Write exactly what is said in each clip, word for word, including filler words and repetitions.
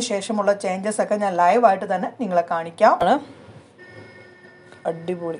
ശേഷമുള്ള ചേഞ്ചസ് ഒക്കെ ഞാൻ ലൈവായിട്ട് തന്നെ നിങ്ങളെ കാണിക്കാം. അടിപൊളി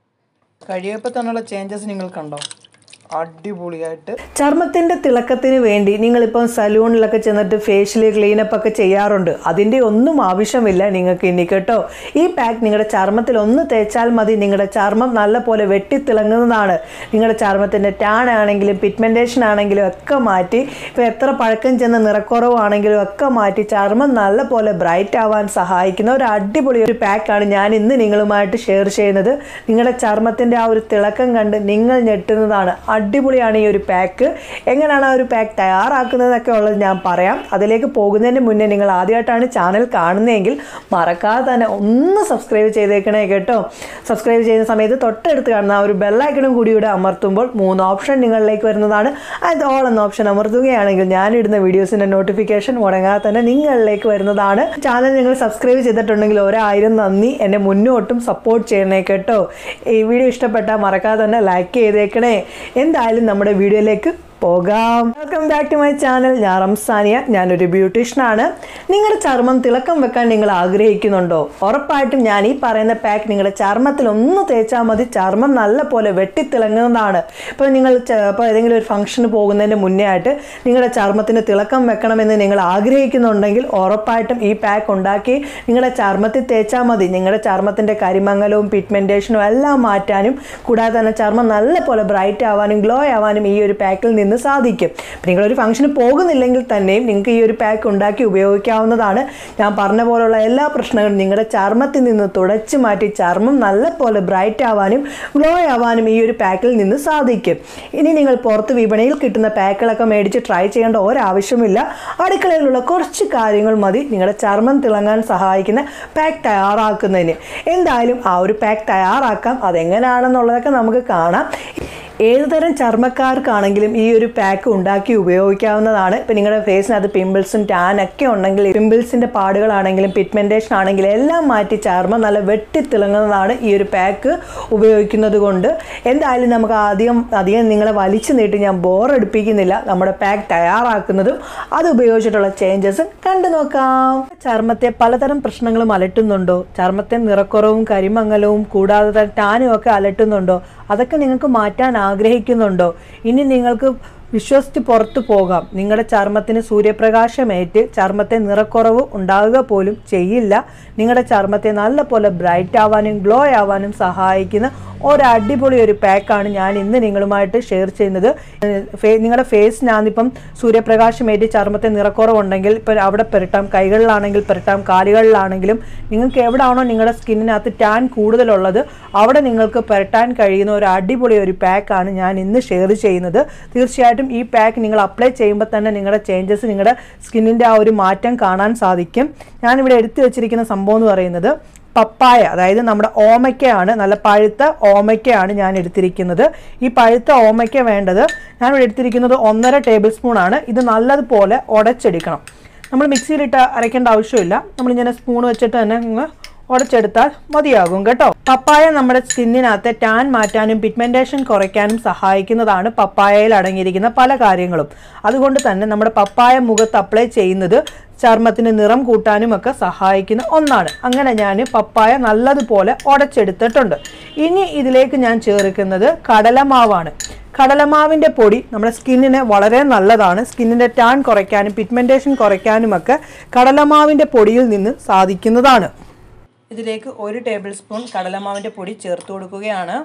കഴിയപ്പോൾ തന്നെയുള്ള ചേഞ്ചസ് നിങ്ങൾ കണ്ടോ? അടിപൊളിയായിട്ട്. ചർമ്മത്തിൻ്റെ തിളക്കത്തിന് വേണ്ടി നിങ്ങളിപ്പം സലൂണിലൊക്കെ ചെന്നിട്ട് ഫേഷ്യൽ ക്ലീനപ്പ് ഒക്കെ ചെയ്യാറുണ്ട്. അതിൻ്റെ ഒന്നും ആവശ്യമില്ല നിങ്ങൾക്ക് ഇനി കേട്ടോ. ഈ പാക്ക് നിങ്ങളുടെ ചർമ്മത്തിൽ ഒന്ന് തേച്ചാൽ മതി. നിങ്ങളുടെ ചർമ്മം നല്ല പോലെ വെട്ടിത്തിളങ്ങുന്നതാണ്. നിങ്ങളുടെ ചർമ്മത്തിൻ്റെ ടാൻ ആണെങ്കിലും പിഗ്മെൻറ്റേഷൻ ആണെങ്കിലും ഒക്കെ മാറ്റി, ഇപ്പോൾ എത്ര പഴക്കം ചെന്ന നിറക്കുറവാണെങ്കിലും ഒക്കെ മാറ്റി ചർമ്മം നല്ല പോലെ ബ്രൈറ്റ് ആവാൻ സഹായിക്കുന്ന ഒരു അടിപൊളി ഒരു പാക്കാണ് ഞാൻ ഇന്ന് നിങ്ങളുമായിട്ട് ഷെയർ ചെയ്യുന്നത്. നിങ്ങളുടെ ചർമ്മത്തിൻ്റെ ആ ഒരു തിളക്കം കണ്ട് നിങ്ങൾ ഞെട്ടുന്നതാണ്. അടിപൊളിയാണ് ഈ ഒരു പാക്ക്. എങ്ങനെയാണ് ആ ഒരു പാക്ക് തയ്യാറാക്കുന്നതൊക്കെ ഉള്ളത് ഞാൻ പറയാം. അതിലേക്ക് പോകുന്നതിന് മുന്നേ നിങ്ങൾ ആദ്യമായിട്ടാണ് ചാനൽ കാണുന്നതെങ്കിൽ മറക്കാതെ തന്നെ ഒന്ന് സബ്സ്ക്രൈബ് ചെയ്തേക്കണേ കേട്ടോ. സബ്സ്ക്രൈബ് ചെയ്യുന്ന സമയത്ത് തൊട്ടടുത്ത് കാണുന്ന ആ ഒരു ബെല്ലൈക്കണും കൂടി ഇവിടെ അമർത്തുമ്പോൾ മൂന്ന് ഓപ്ഷൻ നിങ്ങളിലേക്ക് വരുന്നതാണ്. അത് ഓൾ എന്ന ഓപ്ഷൻ അമർത്തുകയാണെങ്കിൽ ഞാനിടുന്ന വീഡിയോസിൻ്റെ നോട്ടിഫിക്കേഷൻ മുടങ്ങാതെ തന്നെ നിങ്ങളിലേക്ക് വരുന്നതാണ്. ചാനൽ നിങ്ങൾ സബ്സ്ക്രൈബ് ചെയ്തിട്ടുണ്ടെങ്കിൽ ഒരായിരം നന്ദി. എന്നെ മുന്നോട്ടും സപ്പോർട്ട് ചെയ്യണേ കേട്ടോ. ഈ വീഡിയോ ഇഷ്ടപ്പെട്ടാൽ മറക്കാതെ തന്നെ ലൈക്ക് ചെയ്തേക്കണേ. എന്തായാലും നമ്മുടെ വീഡിയോയിലേക്ക് പോകാം. Welcome back to my channel. ഞാൻ റംസാനിയ. ഞാനൊരു ബ്യൂട്ടീഷ്യനാണ്. നിങ്ങളുടെ ചർമ്മം തിളക്കം വെക്കാൻ നിങ്ങൾ ആഗ്രഹിക്കുന്നുണ്ടോ? ഉറപ്പായിട്ടും ഞാൻ ഈ പറയുന്ന പാക്ക് നിങ്ങളുടെ ചർമ്മത്തിൽ ഒന്ന് തേച്ചാൽ മതി. ചർമ്മം നല്ല പോലെ വെട്ടിത്തിളങ്ങുന്നതാണ്. ഇപ്പോൾ നിങ്ങൾ ഇപ്പോൾ ഏതെങ്കിലും ഒരു ഫംഗ്ഷന് പോകുന്നതിന് മുന്നേ ആയിട്ട് നിങ്ങളുടെ ചർമ്മത്തിന് തിളക്കം വെക്കണമെന്ന് നിങ്ങൾ ആഗ്രഹിക്കുന്നുണ്ടെങ്കിൽ ഉറപ്പായിട്ടും ഈ പാക്ക് ഉണ്ടാക്കി നിങ്ങളുടെ ചർമ്മത്തിൽ തേച്ചാൽ മതി. നിങ്ങളുടെ ചർമ്മത്തിൻ്റെ കരിമങ്ങലവും പിഗ്മെൻറ്റേഷനും എല്ലാം മാറ്റാനും കൂടാതെ തന്നെ ചർമ്മം നല്ല പോലെ ബ്രൈറ്റ് ആവാനും ഗ്ലോ ആവാനും ഈ ഒരു പാക്കിൽ നിന്ന് സാധിക്കും. നിങ്ങളൊരു ഫംഗ്ഷന് പോകുന്നില്ലെങ്കിൽ തന്നെയും നിങ്ങൾക്ക് ഈ ഒരു പാക്ക് ഉണ്ടാക്കി ഉപയോഗിക്കാവുന്നതാണ്. ഞാൻ പറഞ്ഞ പോലുള്ള എല്ലാ പ്രശ്നങ്ങളും നിങ്ങളുടെ ചർമ്മത്തിൽ നിന്ന് തുടച്ചു മാറ്റി ചർമ്മം നല്ല പോലെ ബ്രൈറ്റ് ആവാനും ഗ്ലോ ആവാനും ഈ ഒരു പാക്കിൽ നിന്ന് സാധിക്കും. ഇനി നിങ്ങൾ പുറത്ത് വിപണിയിൽ കിട്ടുന്ന പാക്കുകളൊക്കെ മേടിച്ച് ട്രൈ ചെയ്യേണ്ട ഒരാവശ്യമില്ല. അടുക്കളയിലുള്ള കുറച്ച് കാര്യങ്ങൾ മതി നിങ്ങളുടെ ചർമ്മം തിളങ്ങാൻ സഹായിക്കുന്ന പാക്ക് തയ്യാറാക്കുന്നതിന്. എന്തായാലും ആ ഒരു പാക്ക് തയ്യാറാക്കാം. അതെങ്ങനെയാണെന്നുള്ളതൊക്കെ നമുക്ക് കാണാം. ഏതുതരം ചർമ്മക്കാർക്കാണെങ്കിലും ഈ ഒരു പാക്ക് ഉണ്ടാക്കി ഉപയോഗിക്കാവുന്നതാണ്. ഇപ്പം നിങ്ങളുടെ ഫേസിനകത്ത് പിമ്പിൾസും ടാൻ ഒക്കെ ഉണ്ടെങ്കിൽ പിമ്പിൾസിൻ്റെ പാടുകളാണെങ്കിലും പിഗ്മെൻറ്റേഷൻ ആണെങ്കിലും എല്ലാം മാറ്റി ചർമ്മം നല്ല വെട്ടിത്തിളങ്ങുന്നതാണ് ഈ ഒരു പാക്ക് ഉപയോഗിക്കുന്നത് കൊണ്ട്. എന്തായാലും നമുക്ക് അധികം അധികം നിങ്ങളെ വലിച്ചു നീട്ടി ഞാൻ ബോറടിപ്പിക്കുന്നില്ല. നമ്മുടെ പാക്ക് തയ്യാറാക്കുന്നതും അത് ഉപയോഗിച്ചിട്ടുള്ള ചേഞ്ചസും കണ്ടു നോക്കാം. ചർമ്മത്തെ പലതരം പ്രശ്നങ്ങളും അലട്ടുന്നുണ്ടോ? ചർമ്മത്തെ നിറക്കുറവും കരിമങ്ങലവും കൂടാതെ ടാനും ഒക്കെ അലട്ടുന്നുണ്ടോ? അതൊക്കെ നിങ്ങൾക്ക് മാറ്റാൻ ആഗ്രഹിക്കുന്നുണ്ടോ? ഇനി നിങ്ങൾക്ക് വിശ്വസിച്ച് പുറത്തു പോകാം. നിങ്ങളുടെ ചർമ്മത്തിന് സൂര്യപ്രകാശമേറ്റ് ചർമ്മത്തെ നിറക്കുറവ് ഉണ്ടാവുക പോലും ചെയ്യില്ല. നിങ്ങളുടെ ചർമ്മത്തെ നല്ല പോലെ ബ്രൈറ്റ് ആവാനും ഗ്ലോ ആവാനും സഹായിക്കുന്ന ഒരു അടിപൊളി ഒരു പാക്കാണ് ഞാൻ ഇന്ന് നിങ്ങളുമായിട്ട് ഷെയർ ചെയ്യുന്നത്. നിങ്ങളുടെ ഫേസിനാന്നിപ്പം സൂര്യപ്രകാശമേറ്റ് ചർമ്മത്തെ നിറക്കുറവുണ്ടെങ്കിൽ ഇപ്പം അവിടെ പുരട്ടാം. കൈകളിലാണെങ്കിൽ പുരട്ടാം, കാലുകളിലാണെങ്കിലും നിങ്ങൾക്ക് എവിടെയാണോ നിങ്ങളുടെ സ്കിന്നിനകത്ത് ടാൻ കൂടുതലുള്ളത് അവിടെ നിങ്ങൾക്ക് പുരട്ടാൻ കഴിയുന്ന ഒരു അടിപൊളി ഒരു പാക്കാണ് ഞാൻ ഇന്ന് ഷെയർ ചെയ്യുന്നത്. തീർച്ചയായിട്ടും ഈ പാക്ക് നിങ്ങൾ അപ്ലൈ ചെയ്യുമ്പോൾ തന്നെ നിങ്ങളുടെ ചേഞ്ചസ്, നിങ്ങളുടെ സ്കിന്നിൻ്റെ ആ ഒരു മാറ്റം കാണാൻ സാധിക്കും. ഞാനിവിടെ എടുത്തു വെച്ചിരിക്കുന്ന സംഭവം എന്ന് പറയുന്നത് പപ്പായ, അതായത് നമ്മുടെ ഓമയ്ക്കയാണ്. നല്ല പഴുത്ത ഓമയ്ക്കയാണ് ഞാൻ എടുത്തിരിക്കുന്നത്. ഈ പഴുത്ത ഓമയ്ക്ക വേണ്ടത് ഞാനിവിടെ എടുത്തിരിക്കുന്നത് ഒന്നര ടേബിൾ സ്പൂൺ ആണ്. ഇത് നല്ലതുപോലെ ഉടച്ചെടുക്കണം. നമ്മൾ മിക്സിയിലിട്ട് അരയ്ക്കേണ്ട ആവശ്യമില്ല. നമ്മളിങ്ങനെ സ്പൂൺ വെച്ചിട്ട് തന്നെ അങ്ങ് ഉടച്ചെടുത്താൽ മതിയാകും കേട്ടോ. പപ്പായ നമ്മുടെ സ്കിന്നിനകത്തെ ടാൻ മാറ്റാനും പിഗ്മെൻറ്റേഷൻ കുറയ്ക്കാനും സഹായിക്കുന്നതാണ് പപ്പായയിൽ അടങ്ങിയിരിക്കുന്ന പല കാര്യങ്ങളും. അതുകൊണ്ട് തന്നെ നമ്മുടെ പപ്പായ മുഖത്ത് അപ്ലൈ ചെയ്യുന്നത് ചർമ്മത്തിന് നിറം കൂട്ടാനും ഒക്കെ സഹായിക്കുന്ന ഒന്നാണ്. അങ്ങനെ ഞാൻ പപ്പായ നല്ലതുപോലെ ഉടച്ചെടുത്തിട്ടുണ്ട്. ഇനി ഇതിലേക്ക് ഞാൻ ചേർക്കുന്നത് കടലമാവാണ്. കടലമാവിൻ്റെ പൊടി നമ്മുടെ സ്കിന്നിന് വളരെ നല്ലതാണ്. സ്കിന്നിൻ്റെ ടാൻ കുറയ്ക്കാനും പിഗ്മെൻറ്റേഷൻ കുറയ്ക്കാനുമൊക്കെ കടലമാവിൻ്റെ പൊടിയിൽ നിന്ന് സാധിക്കുന്നതാണ്. ഇതിലേക്ക് ഒരു ടേബിൾ സ്പൂൺ കടലമാവിൻ്റെ പൊടി ചേർത്ത് കൊടുക്കുകയാണ്.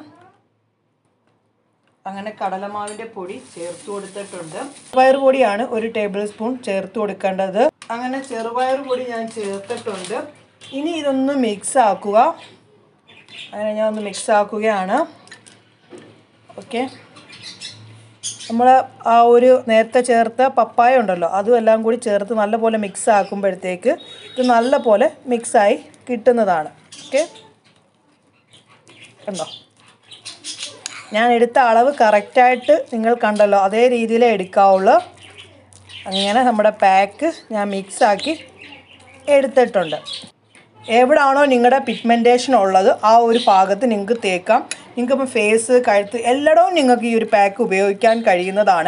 അങ്ങനെ കടലമാവിൻ്റെ പൊടി ചേർത്ത് കൊടുത്തിട്ടുണ്ട്. ചെറുപയർ പൊടിയാണ് ഒരു ടേബിൾ സ്പൂൺ ചേർത്ത് കൊടുക്കേണ്ടത്. അങ്ങനെ ചെറുപയർ പൊടി ഞാൻ ചേർത്തിട്ടുണ്ട്. ഇനി ഇതൊന്ന് മിക്സ് ആക്കുക. അങ്ങനെ ഞാൻ ഒന്ന് മിക്സ് ആക്കുകയാണ്. ഓക്കെ, നമ്മൾ ആ ഒരു നേരത്തെ ചേർത്ത പപ്പായ ഉണ്ടല്ലോ അതും എല്ലാം കൂടി ചേർത്ത് നല്ലപോലെ മിക്സ് ആക്കുമ്പോഴത്തേക്ക് ഇത് നല്ലപോലെ മിക്സായി കിട്ടുന്നതാണ്. ഓക്കെ, കണ്ടോ? ഞാൻ എടുത്ത അളവ് കറക്റ്റായിട്ട് നിങ്ങൾ കണ്ടല്ലോ, അതേ രീതിയിലേ എടുക്കാവുള്ളൂ. അങ്ങനെ നമ്മുടെ പാക്ക് ഞാൻ മിക്സാക്കി എടുത്തിട്ടുണ്ട്. എവിടാണോ നിങ്ങളുടെ പിഗ്മെൻറ്റേഷൻ ഉള്ളത് ആ ഒരു ഭാഗത്ത് നിങ്ങൾക്ക് തേക്കാം. നിങ്ങൾക്കിപ്പോൾ ഫേസ്, കഴുത്ത് എല്ലായിടവും നിങ്ങൾക്ക് ഈ ഒരു പാക്ക് ഉപയോഗിക്കാൻ കഴിയുന്നതാണ്.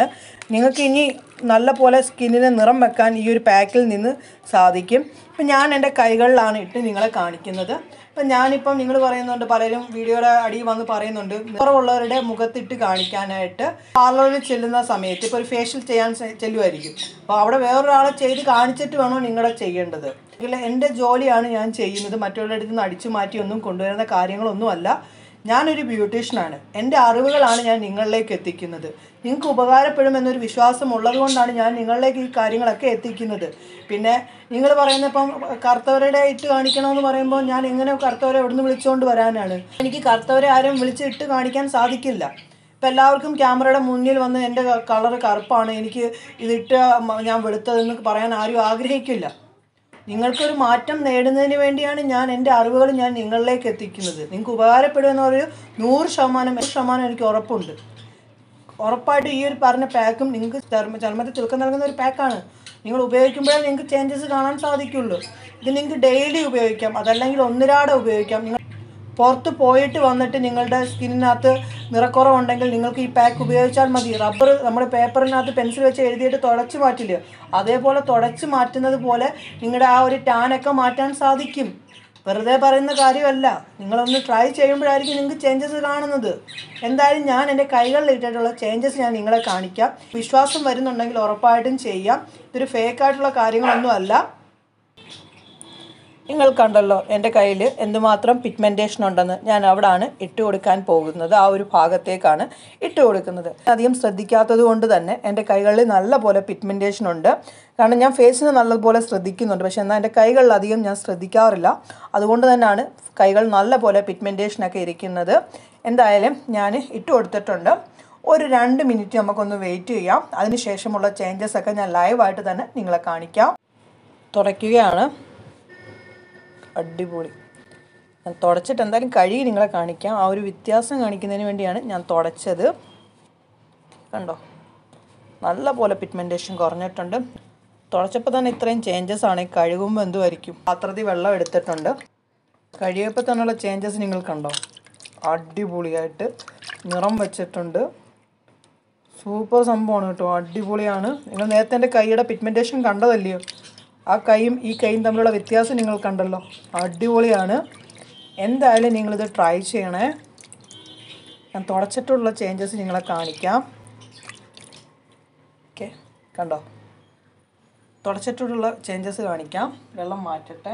നിങ്ങൾക്ക് ഇനി നല്ല പോലെ സ്കിന്നിന് നിറം വെക്കാൻ ഈ ഒരു പാക്കിൽ നിന്ന് സാധിക്കും. ഇപ്പം ഞാൻ എൻ്റെ കൈകളിലാണ് ഇട്ട് നിങ്ങളെ കാണിക്കുന്നത്. ഇപ്പം ഞാനിപ്പം നിങ്ങൾ പറയുന്നുണ്ട്, പലരും വീഡിയോയുടെ അടിയിൽ വന്ന് പറയുന്നുണ്ട്, നിറമുള്ളവരുടെ മുഖത്തിട്ട് കാണിക്കാനായിട്ട് പാർലറിൽ ചെല്ലുന്ന സമയത്ത് ഇപ്പോൾ ഒരു ഫേഷ്യൽ ചെയ്യാൻ ചെല്ലുമായിരിക്കും. അപ്പോൾ അവിടെ വേറൊരാളെ ചെയ്ത് കാണിച്ചിട്ട് വേണോ നിങ്ങളെ ചെയ്യേണ്ടത്. എൻ്റെ ജോലിയാണ് ഞാൻ ചെയ്യുന്നത്, മറ്റുള്ളവരുടെ അടുത്ത് നിന്ന് അടിച്ചു മാറ്റിയൊന്നും കൊണ്ടുവരുന്ന കാര്യങ്ങളൊന്നുമല്ല. ഞാനൊരു ബ്യൂട്ടീഷ്യനാണ്. എൻ്റെ അറിവുകളാണ് ഞാൻ നിങ്ങളിലേക്ക് എത്തിക്കുന്നത്. നിങ്ങൾക്ക് ഉപകാരപ്പെടുമെന്നൊരു വിശ്വാസം ഉള്ളത് കൊണ്ടാണ് ഞാൻ നിങ്ങളിലേക്ക് ഈ കാര്യങ്ങളൊക്കെ എത്തിക്കുന്നത്. പിന്നെ നിങ്ങൾ പറയുന്ന ഇപ്പം കറുത്തവരുടെ ഇട്ട് കാണിക്കണമെന്ന് പറയുമ്പോൾ ഞാൻ എങ്ങനെ കറുത്തവരെ എവിടെ നിന്ന് വിളിച്ചുകൊണ്ട് വരാനാണ്? എനിക്ക് കറുത്തവരെ ആരും വിളിച്ച് ഇട്ട് കാണിക്കാൻ സാധിക്കില്ല. ഇപ്പം എല്ലാവർക്കും ക്യാമറയുടെ മുന്നിൽ വന്ന് എൻ്റെ കളർ കറുപ്പാണ്, എനിക്ക് ഇതിട്ട് ഞാൻ വെളുത്തതെന്ന് പറയാൻ ആരും ആഗ്രഹിക്കില്ല. നിങ്ങൾക്കൊരു മാറ്റം നേടുന്നതിന് വേണ്ടിയാണ് ഞാൻ എൻ്റെ അറിവുകൾ ഞാൻ നിങ്ങളിലേക്ക് എത്തിക്കുന്നത്. നിങ്ങൾക്ക് ഉപകാരപ്പെടുമെന്ന് ഒരു നൂറ് ശതമാനം ശതമാനം എനിക്ക് ഉറപ്പുണ്ട്. ഉറപ്പായിട്ട് ഈ ഒരു പറഞ്ഞ പാക്കും നിങ്ങൾക്ക് ചർമ്മ ചർമ്മത്തിൽ തിളക്കം നൽകുന്ന ഒരു പാക്കാണ്. നിങ്ങൾ ഉപയോഗിക്കുമ്പോഴേ നിങ്ങൾക്ക് ചേഞ്ചസ് കാണാൻ സാധിക്കുള്ളൂ. ഇത് നിങ്ങൾക്ക് ഡെയിലി ഉപയോഗിക്കാം, അതല്ലെങ്കിൽ ഒന്നിരാടെ ഉപയോഗിക്കാം. നിങ്ങൾ പുറത്ത് പോയിട്ട് വന്നിട്ട് നിങ്ങളുടെ സ്കിന്നിനകത്ത് നിറക്കുറവുണ്ടെങ്കിൽ നിങ്ങൾക്ക് ഈ പാക്ക് ഉപയോഗിച്ചാൽ മതി. റബ്ബർ നമ്മൾ പേപ്പറിനകത്ത് പെൻസിൽ വെച്ച് എഴുതിയിട്ട് തുടച്ച് മാറ്റില്ല, അതേപോലെ തുടച്ച് മാറ്റുന്നത് പോലെ നിങ്ങളുടെ ആ ഒരു ടാനൊക്കെ മാറ്റാൻ സാധിക്കും. വെറുതെ പറയുന്ന കാര്യമല്ല, നിങ്ങളൊന്ന് ട്രൈ ചെയ്യുമ്പോഴായിരിക്കും നിങ്ങൾക്ക് ചേഞ്ചസ് കാണുന്നത്. എന്തായാലും ഞാൻ എൻ്റെ കൈകളിൽ ഇട്ടിട്ടുള്ള ചേഞ്ചസ് ഞാൻ നിങ്ങളെ കാണിക്കാം. വിശ്വാസം വരുന്നുണ്ടെങ്കിൽ ഉറപ്പായിട്ടും ചെയ്യാം. ഇതൊരു ഫേക്കായിട്ടുള്ള കാര്യങ്ങളൊന്നും അല്ല. നിങ്ങൾ കണ്ടല്ലോ എൻ്റെ കയ്യിൽ എന്തുമാത്രം പിഗ്മെൻറ്റേഷൻ ഉണ്ടെന്ന്. ഞാൻ അവിടെയാണ് ഇട്ട് കൊടുക്കാൻ പോകുന്നത്, ആ ഒരു ഭാഗത്തേക്കാണ് ഇട്ട് കൊടുക്കുന്നത്. അധികം ശ്രദ്ധിക്കാത്തത് കൊണ്ട് തന്നെ എൻ്റെ കൈകളിൽ നല്ല പോലെ പിഗ്മെൻറ്റേഷൻ ഉണ്ട്. കാരണം ഞാൻ ഫേസിന് നല്ലപോലെ ശ്രദ്ധിക്കുന്നുണ്ട്, പക്ഷേ എന്നാൽ എൻ്റെ കൈകളിൽ അധികം ഞാൻ ശ്രദ്ധിക്കാറില്ല. അതുകൊണ്ട് തന്നെയാണ് കൈകൾ നല്ല പോലെ പിഗ്മെൻറ്റേഷനൊക്കെ ഇരിക്കുന്നത്. എന്തായാലും ഞാൻ ഇട്ട് കൊടുത്തിട്ടുണ്ട്. ഒരു രണ്ട് മിനിറ്റ് നമുക്കൊന്ന് വെയിറ്റ് ചെയ്യാം. അതിന് ശേഷമുള്ള ചേഞ്ചസ് ഒക്കെ ഞാൻ ലൈവായിട്ട് തന്നെ നിങ്ങളെ കാണിക്കാം. തുടയ്ക്കുകയാണ്. അടിപൊളി. ഞാൻ തുടച്ചിട്ട് എന്തായാലും കഴുകി നിങ്ങളെ കാണിക്കാം. ആ ഒരു വ്യത്യാസം കാണിക്കുന്നതിന് വേണ്ടിയാണ് ഞാൻ തുടച്ചത്. കണ്ടോ, നല്ല പോലെ പിഗ്മെൻറ്റേഷൻ കുറഞ്ഞിട്ടുണ്ട്. തുടച്ചപ്പോൾ തന്നെ ഇത്രയും ചേഞ്ചസ് ആണ്. കഴുകുമ്പോൾ എന്തുമായിരിക്കും. പാത്രത്തിൽ വെള്ളം എടുത്തിട്ടുണ്ട്. കഴുകിയപ്പോൾ തന്നെയുള്ള ചേഞ്ചസ് നിങ്ങൾ കണ്ടോ, അടിപൊളിയായിട്ട് നിറം വെച്ചിട്ടുണ്ട്. സൂപ്പർ സംഭവമാണ് കേട്ടോ, അടിപൊളിയാണ്. നിങ്ങൾ നേരത്തെ എൻ്റെ കൈയുടെ പിഗ്മെൻറ്റേഷൻ കണ്ടതല്ലയോ? ആ കൈയും ഈ കൈയും തമ്മിലുള്ള വ്യത്യാസം നിങ്ങൾ കണ്ടല്ലോ, അടിപൊളിയാണ്. എന്തായാലും നിങ്ങളിത് ട്രൈ ചെയ്യണേ. ഞാൻ തുടച്ചിട്ടുള്ള ചേഞ്ചസ് നിങ്ങളെ കാണിക്കാം. ഓക്കെ, കണ്ടോ, തുടച്ചിട്ടുള്ള ചേഞ്ചസ് കാണിക്കാം. വെള്ളം മാറ്റട്ടെ.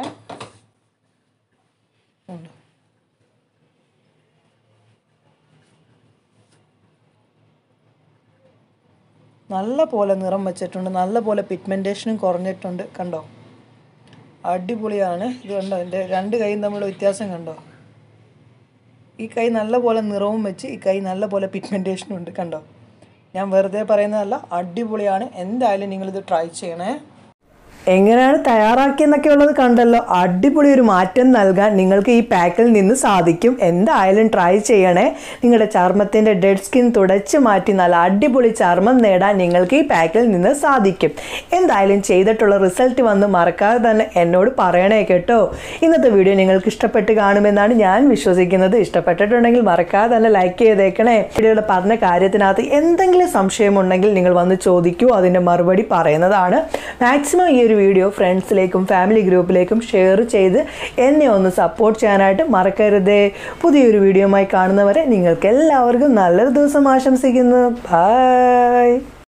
നല്ല പോലെ നിറം വെച്ചിട്ടുണ്ട്, നല്ല പോലെ പിഗ്മെൻറ്റേഷനും കുറഞ്ഞിട്ടുണ്ട്. കണ്ടോ, അടിപൊളിയാണ്. ഇത് കണ്ടോ, എൻ്റെ രണ്ട് കൈയും തമ്മിലുള്ള വ്യത്യാസം കണ്ടോ. ഈ കൈ നല്ല പോലെ നിറവും വെച്ച്, ഈ കൈ നല്ല പോലെ പിഗ്മെൻറ്റേഷനും ഉണ്ട്. കണ്ടോ, ഞാൻ വെറുതെ പറയുന്നതല്ല, അടിപൊളിയാണ്. എന്തായാലും നിങ്ങളിത് ട്രൈ ചെയ്യണേ. എങ്ങനെയാണ് തയ്യാറാക്കിയെന്നൊക്കെ ഉള്ളത് കണ്ടല്ലോ. അടിപൊളി ഒരു മാറ്റം നൽകാൻ നിങ്ങൾക്ക് ഈ പാക്കിൽ നിന്ന് സാധിക്കും. എന്തായാലും ട്രൈ ചെയ്യണേ. നിങ്ങളുടെ ചർമ്മത്തിൻ്റെ ഡെഡ് സ്കിൻ തുടച്ച് മാറ്റി നല്ല അടിപൊളി ചർമ്മം നേടാൻ നിങ്ങൾക്ക് ഈ പാക്കിൽ നിന്ന് സാധിക്കും. എന്തായാലും ചെയ്തിട്ടുള്ള റിസൾട്ട് വന്ന് മറക്കാതെ തന്നെ എന്നോട് പറയണേ കേട്ടോ. ഇന്നത്തെ വീഡിയോ നിങ്ങൾക്ക് ഇഷ്ടപ്പെട്ട് കാണുമെന്നാണ് ഞാൻ വിശ്വസിക്കുന്നത്. ഇഷ്ടപ്പെട്ടിട്ടുണ്ടെങ്കിൽ മറക്കാതെ തന്നെ ലൈക്ക് ചെയ്തേക്കണേ. വീഡിയോയിൽ പറഞ്ഞ കാര്യത്തിനകത്ത് എന്തെങ്കിലും സംശയമുണ്ടെങ്കിൽ നിങ്ങൾ വന്ന് ചോദിക്കൂ, അതിൻ്റെ മറുപടി പറയുന്നതാണ്. മാക്സിമം ഈ ഒരു വീഡിയോ ഫ്രണ്ട്സിലേക്കും ഫാമിലി ഗ്രൂപ്പിലേക്കും ഷെയർ ചെയ്ത് എന്നെ ഒന്ന് സപ്പോർട്ട് ചെയ്യാനായിട്ട് മറക്കരുതേ. പുതിയൊരു വീഡിയോയുമായി കാണുന്നവരെ നിങ്ങൾക്ക് എല്ലാവർക്കും നല്ലൊരു ദിവസം ആശംസിക്കുന്നു. ബൈ.